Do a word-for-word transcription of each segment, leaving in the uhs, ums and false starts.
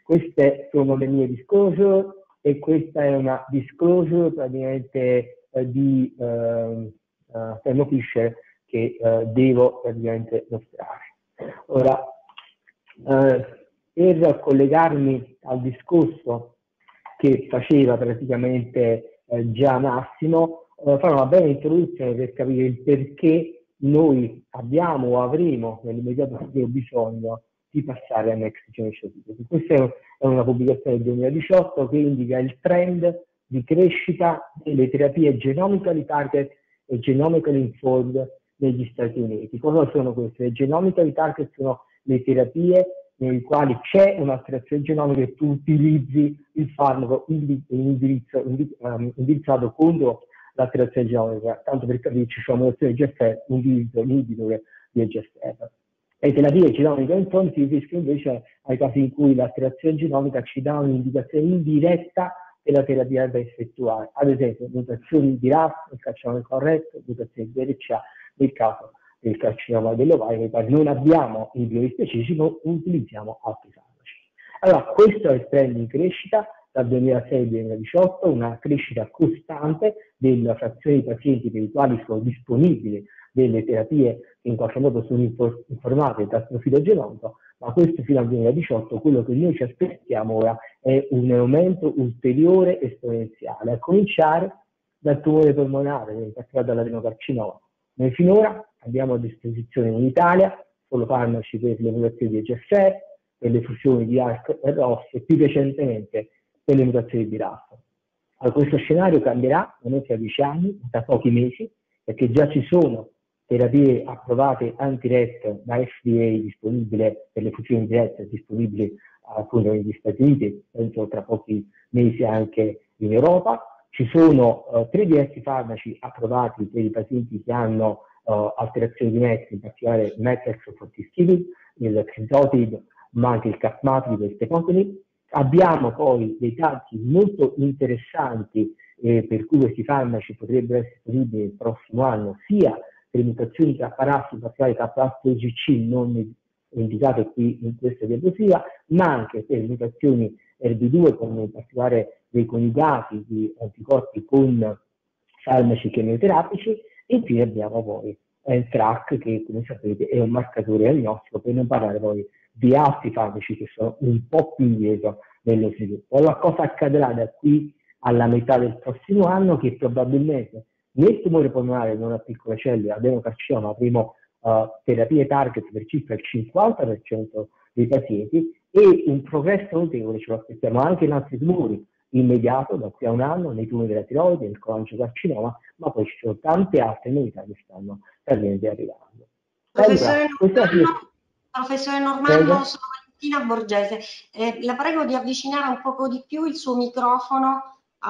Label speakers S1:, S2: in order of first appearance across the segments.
S1: queste sono le mie disclosure e questa è una disclosure praticamente eh, di uh, uh, Thermo Fisher che uh, devo praticamente mostrare. Ora, uh, per collegarmi al discorso che faceva praticamente uh, già Massimo, uh, fare una bella introduzione per capire il perché noi abbiamo o avremo nell'immediato futuro bisogno di passare a Next Generation Sequencing. Questa è una pubblicazione del duemiladiciotto che indica il trend di crescita delle terapie genomically target e genomically informed negli Stati Uniti. Cosa sono queste? Le genomically target sono le terapie nelle quali c'è un'alterazione genomica e tu utilizzi il farmaco indirizzo, indirizzato contro l'alterazione genomica, tanto per capirci, c'è una mutazione di G F R, un utilizzo inibitore di G F R. E terapie genomiche informed si riferiscono invece ai casi in cui l'alterazione genomica ci dà un'indicazione indiretta della terapia da effettuare, ad esempio mutazioni di R A F nel carcinoma corretto, mutazioni di B R C A nel caso del carcinoma dell'ovaio, nei quali non abbiamo il biospecifico, utilizziamo altri farmaci. Allora, questo è il trend in crescita dal duemilasei al duemiladiciotto, una crescita costante della frazione di pazienti per i quali sono disponibili delle terapie che in qualche modo sono informate dal profilo genomico, ma questo fino al duemiladiciotto, quello che noi ci aspettiamo ora è un aumento ulteriore esponenziale, a cominciare dal tumore polmonare, in particolare dall'adenocarcinoma. Noi finora abbiamo a disposizione in Italia solo farmaci per le mutazioni di G F R, per le fusioni di A R C e R O S e più recentemente per le mutazioni di R A F. Allora, questo scenario cambierà non tra dieci anni, tra pochi mesi, perché già ci sono terapie approvate anti-R E T da F D A disponibile per le fusioni dirette, disponibili appunto negli Stati Uniti, penso tra pochi mesi anche in Europa. Ci sono uh, tre diversi farmaci approvati per i pazienti che hanno uh, alterazioni di M E T, in particolare Metrex o Fortistimig, il Crizotinib, ma anche il Capmatinib e il Tepotinib. Abbiamo poi dei dati molto interessanti eh, per cui questi farmaci potrebbero essere disponibili il prossimo anno, sia per le mutazioni K R A S, in particolare K R A S O G C non indicate qui in questa diapositiva, ma anche per le mutazioni R B due, come in particolare dei coniugati di anticorpi con farmaci chemioterapici, e infine abbiamo poi il T R A C, che come sapete è un marcatore diagnostico, per non parlare poi di altri farmaci che sono un po' più indietro nello sviluppo. Allora, cosa accadrà da qui alla metà del prossimo anno? Che probabilmente nel tumore polmonare non a piccole cellule, adenocarcinoma, avremo uh, terapie target per circa il cinquanta per cento dei pazienti e un progresso notevole ce lo aspettiamo anche in altri tumori immediato, da qui a un anno, nei tumori della tiroide, nel colangiocarcinoma, ma poi ci sono tante altre novità che stanno praticamente arrivando.
S2: Professore allora, Normanno, professore Normanno, sono Valentina Borgese. Eh, la prego di avvicinare un poco di più il suo microfono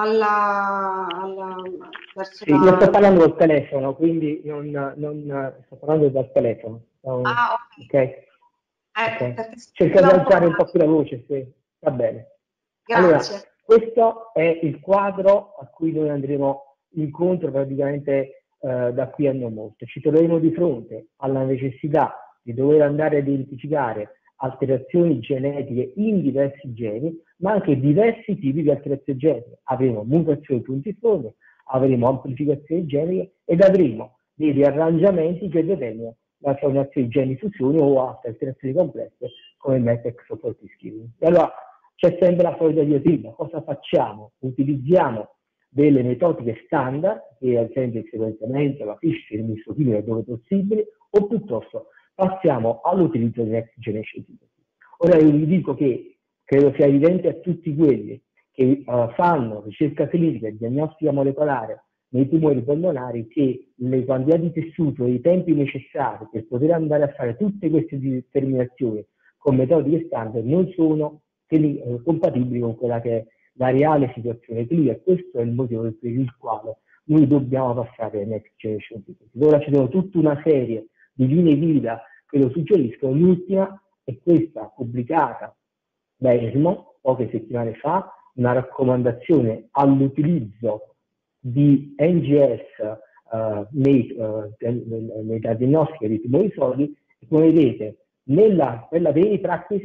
S2: alla, alla verso
S1: sì,
S2: la...
S1: io sto parlando dal telefono, quindi non, non sto parlando dal telefono. Um,
S2: ah, ok.
S1: okay?
S2: Ecco,
S1: Okay. Cerca di alzare un po' più la voce, sì. Va bene.
S2: Grazie.
S1: Allora, questo è il quadro a cui noi andremo incontro praticamente eh, da qui a non molto. Ci troveremo di fronte alla necessità di dover andare a identificare alterazioni genetiche in diversi geni, ma anche diversi tipi di alterazioni genetiche. Avremo mutazioni puntiformi, avremo amplificazioni geniche ed avremo dei riarrangiamenti che determinano la formazione di geni fusioni o altre alterazioni complesse come Metrex o Fortistimig. E allora c'è sempre la solita diatriba. Cosa facciamo? Utilizziamo delle metodiche standard, che ad esempio il sequenziamento, la Fisher, il mistochimica dove possibile, o piuttosto passiamo all'utilizzo di Next Generation Sequencing. Ora io vi dico che credo sia evidente a tutti quelli che uh, fanno ricerca clinica e diagnostica molecolare nei tumori polmonari che le quantità di tessuto e i tempi necessari per poter andare a fare tutte queste determinazioni con metodiche standard non sono eh, compatibili con quella che è la reale situazione clinica. Questo è il motivo per il quale noi dobbiamo passare ai Next Generation Sequencing. Ora ci sono tutta una serie di linee guida che lo suggeriscono. L'ultima è questa pubblicata da ESMO poche settimane fa, una raccomandazione all'utilizzo di N G S uh, nei, uh, nei diagnostiche di tumori solidi, e come vedete nella, nella daily practice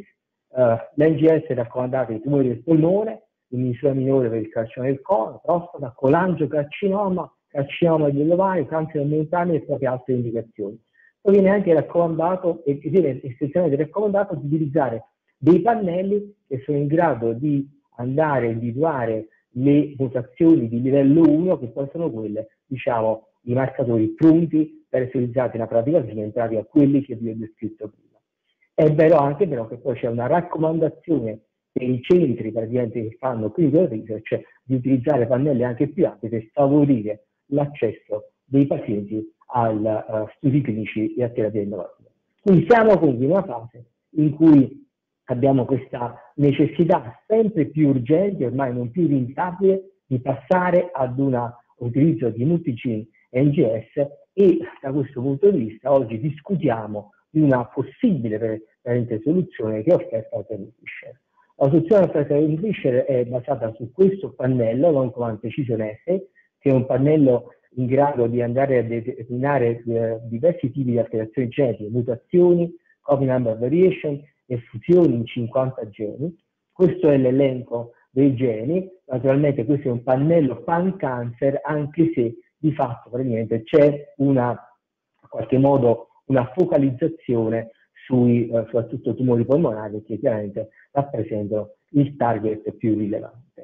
S1: Uh, L'N G S è raccomandato ai tumori del polmone, in misura minore per il carcinoma del colon, prostata, colangiocarcinoma, carcinoma dell'ovario, cancro del mentale e proprie altre indicazioni. Poi viene anche raccomandato, e viene essenzialmente raccomandato di utilizzare dei pannelli che sono in grado di andare a individuare le mutazioni di livello uno, che poi sono quelle, diciamo, i marcatori pronti per essere utilizzati nella pratica clinica, in pratica quelli che vi ho descritto prima. È vero anche però che poi c'è una raccomandazione per i centri praticamente che fanno clinical research, cioè di utilizzare pannelli anche più ampi per favorire l'accesso dei pazienti agli uh, studi clinici e a terapie innovative. Quindi siamo comunque in una fase in cui abbiamo questa necessità sempre più urgente, ormai non più rinviabile, di passare ad un utilizzo di multigene N G S, e da questo punto di vista oggi discutiamo di una possibile soluzione che è offerta da Thermo Fisher. La soluzione offerta da Thermo Fisher è basata su questo pannello, non Command Precision S, che è un pannello in grado di andare a determinare eh, diversi tipi di alterazioni genetiche, mutazioni, copy number variation e fusioni in cinquanta geni. Questo è l'elenco dei geni. Naturalmente questo è un pannello pan-cancer, anche se di fatto praticamente c'è una, in qualche modo, una focalizzazione sui eh, soprattutto tumori polmonari, che chiaramente rappresentano il target più rilevante.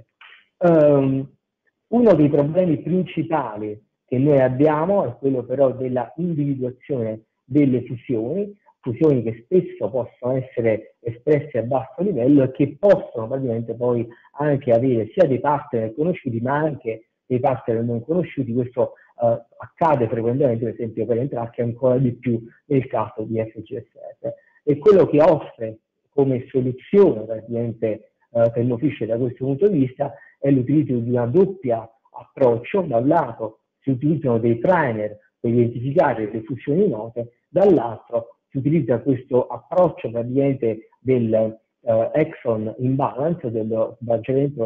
S1: Um, uno dei problemi principali che noi abbiamo è quello però della individuazione delle fusioni, fusioni che spesso possono essere espresse a basso livello e che possono praticamente poi anche avere sia dei partner conosciuti ma anche dei partner non conosciuti. Questo uh, accade frequentemente, per esempio per Entracchia, ancora di più nel caso di F G S R. E quello che offre come soluzione praticamente uh, Thermo Fisher da questo punto di vista è l'utilizzo di una doppia approccio. Da un lato si utilizzano dei trainer per identificare le fusioni note, dall'altro si utilizza questo approccio praticamente del uh, exon imbalance, del sbaggiamento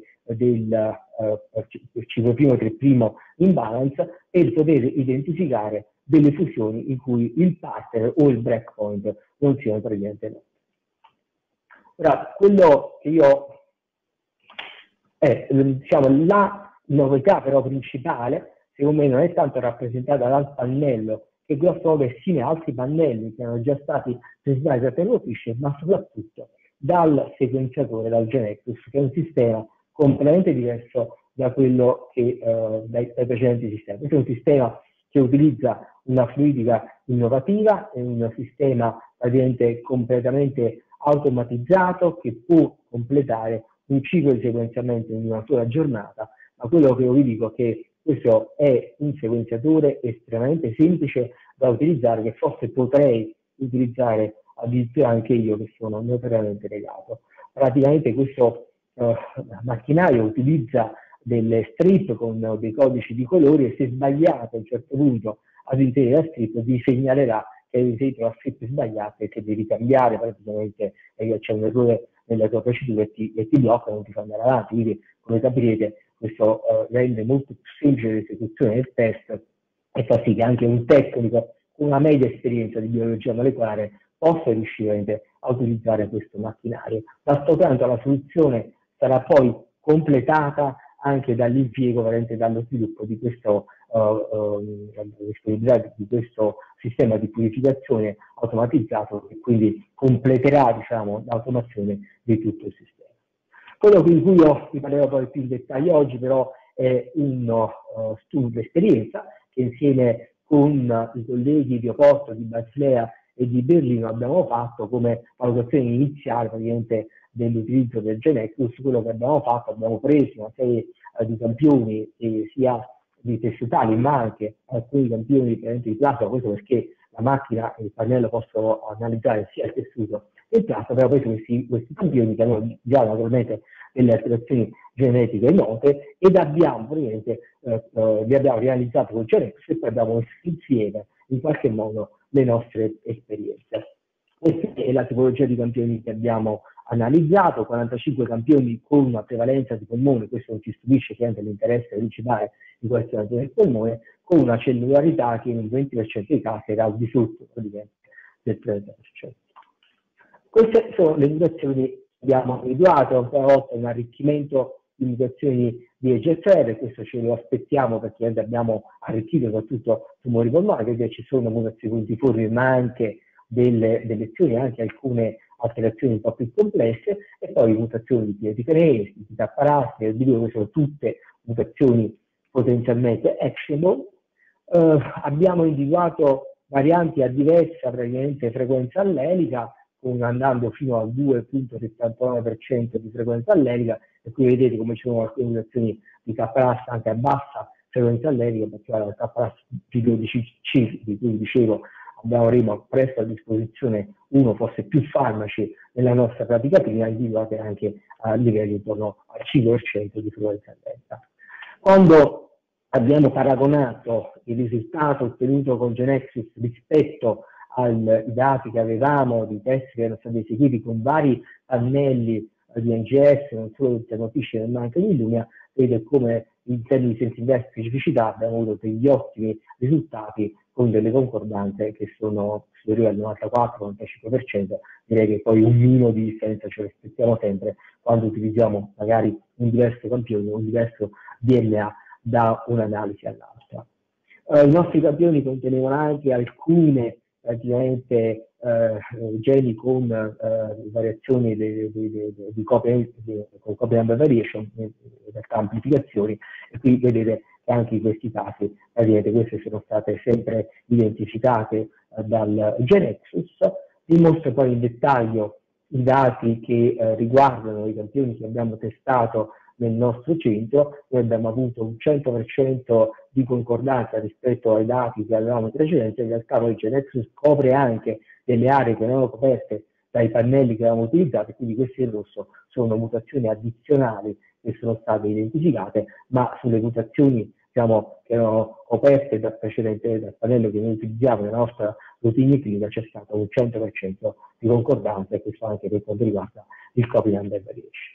S1: del uh, cicloprimo triprimo imbalance, per poter identificare delle fusioni in cui il partner o il breakpoint non siano praticamente noti. Ora, quello che io è, diciamo, la novità però principale, secondo me, non è tanto rappresentata dal pannello, che grosso modo è simile a altri pannelli che erano già stati presentati da Thermo Fisher, ma soprattutto dal sequenziatore, dal Genexus, che è un sistema completamente diverso da quello che eh, dai, dai precedenti sistemi. Questo è un sistema che utilizza una fluidica innovativa, è un sistema praticamente completamente automatizzato che può completare un ciclo di sequenziamento in una sola giornata, ma quello che io vi dico è che questo è un sequenziatore estremamente semplice da utilizzare, che forse potrei utilizzare addirittura anche io, che sono notoriamente legato. Praticamente questo uh, macchinario utilizza delle strip con dei codici di colori e se sbagliate a un certo punto ad inserire la strip vi segnalerà che hai inserito la strip sbagliata e che devi cambiare, praticamente eh, c'è un errore nella tua procedura e ti, e ti blocca, non ti fa andare avanti. Quindi, come capirete, questo uh, rende molto più semplice l'esecuzione del test e fa sì che anche un tecnico con una media esperienza di biologia molecolare possa riuscire a utilizzare questo macchinario. D'altro canto la soluzione sarà poi completata anche dall'impiego, veramente dallo sviluppo di questo, uh, uh, di questo sistema di purificazione automatizzato, che quindi completerà, diciamo, l'automazione di tutto il sistema. Quello di cui io vi parlerò poi più in dettaglio oggi però è un uh, studio, esperienza, che insieme con i colleghi di Oporto, di Basilea e di Berlino abbiamo fatto come valutazione iniziale praticamente dell'utilizzo del Genexus. Quello che abbiamo fatto, abbiamo preso una serie uh, di campioni eh, sia di tessutali ma anche alcuni campioni di plasma, questo perché la macchina e il pannello possono analizzare sia il tessuto che il plasma, però poi questi, questi campioni che hanno già naturalmente delle alterazioni genetiche note ed abbiamo praticamente eh, eh, li abbiamo realizzato con Genexus e poi abbiamo messo insieme in qualche modo le nostre esperienze. Questa è la tipologia di campioni che abbiamo analizzato, quarantacinque campioni con una prevalenza di polmone, questo non ci stupisce, che è l'interesse principale di questi campioni del polmone, con una cellularità che nel venti per cento dei casi era al di sotto del trenta per cento. Queste sono le mutazioni che abbiamo individuato, ancora una volta un arricchimento di mutazioni di E G F R, questo ce lo aspettiamo perché abbiamo arricchito soprattutto tumori polmonari, perché ci sono mutazioni puntiformi ma anche delle, delle lezioni, anche alcune alterazioni un po' più complesse, e poi mutazioni di pietriferesi, di tapparassi, e di due sono tutte mutazioni potenzialmente actionable. Uh, abbiamo individuato varianti a diversa praticamente frequenza allelica, con, andando fino al due virgola settantanove per cento di frequenza allelica, e qui vedete come ci sono alcune mutazioni di K R A S anche a bassa frequenza allelica, in particolare il K R A S G dodici C, di cui dicevo avremo presto a disposizione uno, forse più farmaci nella nostra pratica clinica, individuate anche a livelli intorno al cinque per cento di frequenza allelica. Quando abbiamo paragonato il risultato ottenuto con Genexus rispetto ai dati che avevamo di test che erano stati eseguiti con vari pannelli di N G S, non solo di Thermo-Fisher ma anche di Illumina, vedete come in termini di sensibilità e specificità abbiamo avuto degli ottimi risultati con delle concordanze che sono superiori al novantaquattro novantacinque per cento. Direi che poi un minimo di differenza ce lo aspettiamo sempre quando utilizziamo magari un diverso campione, un diverso D N A da un'analisi all'altra. Uh, I nostri campioni contenevano anche alcune praticamente eh, geni con eh, variazioni di, di, di, di copy, di, con copy number variation, in realtà amplificazioni, e qui vedete che anche in questi casi praticamente queste sono state sempre identificate eh, dal Genexus. Vi mostro poi in dettaglio i dati che eh, riguardano i campioni che abbiamo testato nel nostro centro. Noi abbiamo avuto un cento per cento di concordanza rispetto ai dati che avevamo in precedenza. In realtà poi Genexus copre anche delle aree che non erano coperte dai pannelli che avevamo utilizzato, quindi queste in rosso sono mutazioni addizionali che sono state identificate, ma sulle mutazioni diciamo, che erano coperte dal precedente dal pannello che noi utilizziamo nella nostra routine clinica c'è stato un cento per cento di concordanza, e questo anche per quanto riguarda il copy number variation.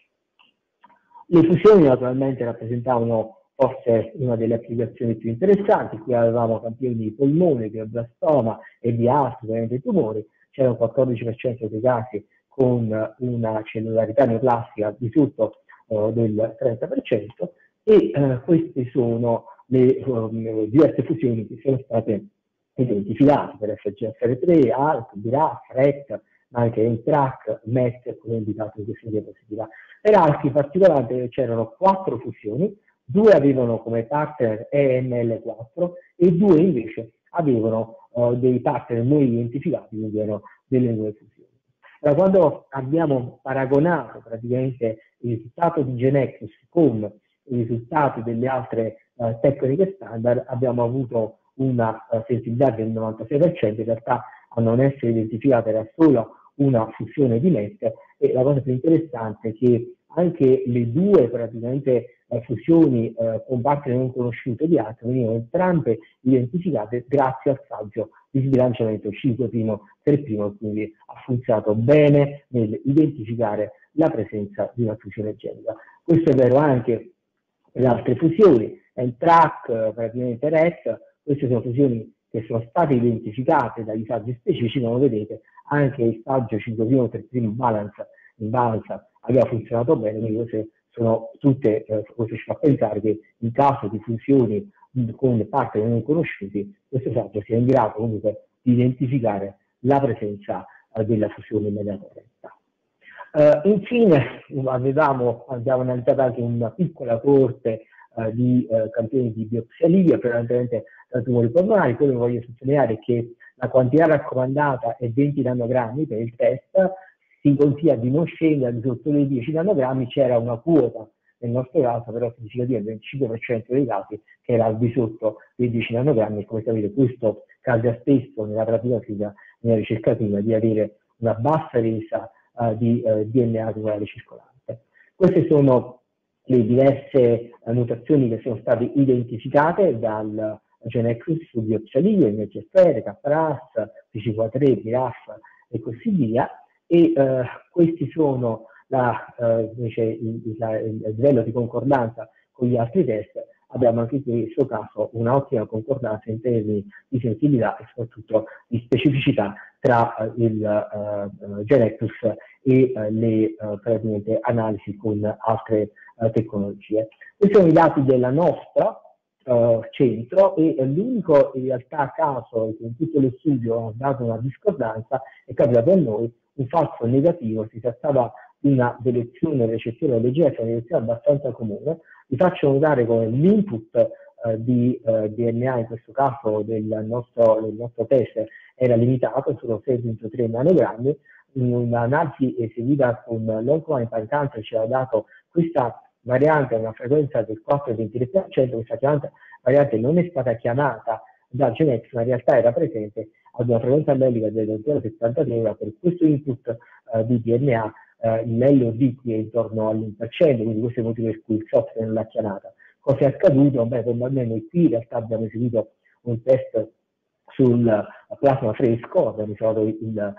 S1: Le fusioni naturalmente rappresentavano forse una delle applicazioni più interessanti. Qui avevamo campioni di polmone, glioblastoma e di altri ovviamente tumori. C'era un quattordici per cento dei casi con una cellularità neoplastica di sotto uh, del trenta per cento, e uh, queste sono le um, diverse fusioni che sono state identificate per F G F R tre, A L K, B R A F, R E T, ma anche N T R A C, M E T, come indicato in questa diapositiva. Per altri particolari c'erano quattro fusioni, due avevano come partner E M L quattro e due invece avevano uh, dei partner non identificati, quindi erano delle nuove fusioni. Allora, quando abbiamo paragonato praticamente il risultato di Genexus con i risultati delle altre uh, tecniche standard, abbiamo avuto una uh, sensibilità del novantasei per cento, in realtà a non essere identificata era solo una fusione di M E T, e la cosa più interessante è che anche le due praticamente eh, fusioni eh, con partner non conosciute di altri venivano entrambe identificate grazie al saggio di sbilanciamento cinque per primo, quindi ha funzionato bene nell'identificare la presenza di una fusione genica. Questo è vero anche per le altre fusioni, N T R A C, praticamente R E T, queste sono fusioni che sono state identificate dagli saggi specifici, come vedete anche il saggio cinque per primo balance in balance aveva funzionato bene, quindi queste sono tutte, eh, questo ci fa pensare che in caso di fusioni con partner non conosciuti, questo saggio sia in grado comunque di identificare la presenza eh, della fusione immediata retta. Uh, infine avevamo, abbiamo analizzato anche una piccola coorte uh, di uh, campioni di biopsia livida, prevalentemente da tumori polmonari. Quello che voglio sottolineare è che la quantità raccomandata è venti nanogrammi per il test, si consiglia di non scendere al di sotto dei dieci nanogrammi. C'era una quota nel nostro caso però significativa del venticinque per cento dei casi che era al di sotto dei dieci nanogrammi, e come sapete questo causa spesso nella pratica clinica, nella ricerca clinica, di avere una bassa resa uh, di uh, D N A tumorale circolante. Queste sono le diverse uh, mutazioni che sono state identificate dal Genexus su biopsia livida, N G F R, K R A S, P cinquanta tre, B R A F e così via. E uh, questi sono la, uh, invece il, il, il livello di concordanza con gli altri test. abbiamo anche in questo caso un'ottima concordanza in termini di sensibilità e soprattutto di specificità tra uh, il uh, Geneclus e uh, le uh, praticamente analisi con altre uh, tecnologie. Questi sono i dati della nostra uh, centro e uh, l'unico in realtà caso che in tutto lo studio ha dato una discordanza è capitato a noi un falso negativo. Si trattava di una delezione recettiva leggera, una delezione abbastanza comune. Vi faccio notare come l'input uh, di uh, D N A, in questo caso del nostro, del nostro test, era limitato, solo sei virgola tre nanogrammi. Un'analisi eseguita con l'Oncoline Pan Cancer ci ha dato questa variante a una frequenza del quattro virgola ventitré per cento. Questa variante non è stata chiamata da Genetics, ma in realtà era presente ad una frequenza allelica del zero virgola settantatré. Per questo input uh, di D N A uh, l'L O D qui è intorno all'uno per cento, quindi questo è il motivo per cui il software non l'ha chiamata. Cosa è accaduto? Beh, probabilmente qui in realtà abbiamo eseguito un test sul plasma fresco, abbiamo misurato il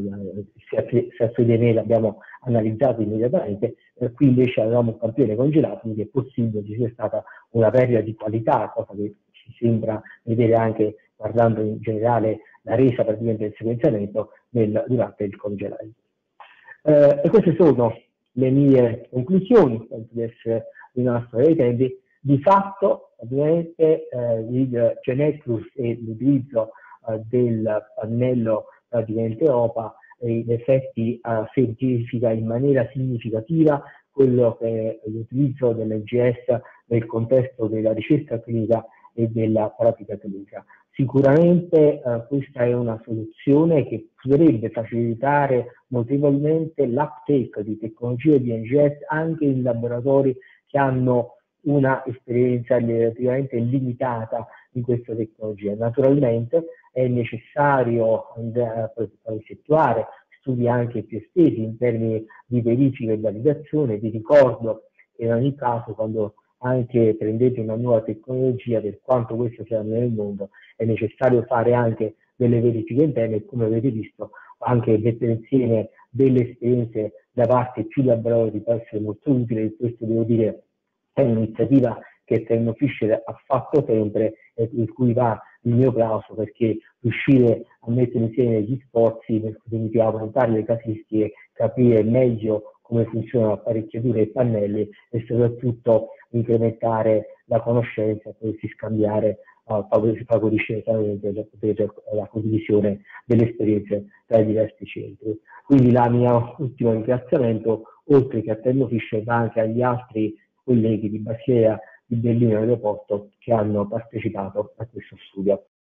S1: sesso di D N A, l'abbiamo analizzato immediatamente, eh, qui invece avevamo un campione congelato, quindi è possibile che ci sia stata una perdita di qualità, cosa che ci sembra vedere anche guardando in generale la resa praticamente del sequenziamento nel, durante il congelamento. Eh, e queste sono le mie conclusioni, penso di essere rimasto ai tempi. Di fatto, ovviamente, eh, il Geneclus e l'utilizzo eh, del pannello praticamente O P A, e in effetti eh, semplifica in maniera significativa quello che è l'utilizzo dell'N G S nel contesto della ricerca clinica e della pratica clinica. Sicuramente eh, questa è una soluzione che potrebbe facilitare notevolmente l'uptake di tecnologie di N G S anche in laboratori che hanno una esperienza relativamente limitata in questa tecnologia. Naturalmente è necessario andare, effettuare studi anche più estesi in termini di verifica e validazione. Vi ricordo che in ogni caso, quando anche prendete una nuova tecnologia, per quanto questo sia nel mondo, è necessario fare anche delle verifiche interne e, come avete visto, anche mettere insieme delle esperienze da parte più laboratori può essere molto utile. E questo devo dire è un'iniziativa che Thermo Fisher ha fatto sempre e per cui va il mio plauso, perché riuscire a mettere insieme gli sforzi significa aumentare le casistiche, capire meglio come funzionano apparecchiature e pannelli e soprattutto incrementare la conoscenza e potersi scambiare, uh, favorisce la condivisione delle esperienze tra i diversi centri. Quindi la mia ultimo ringraziamento, oltre che a Thermo Fisher, ma anche agli altri colleghi di Basilea, di Berlino e Aeroporto che hanno partecipato a questo studio.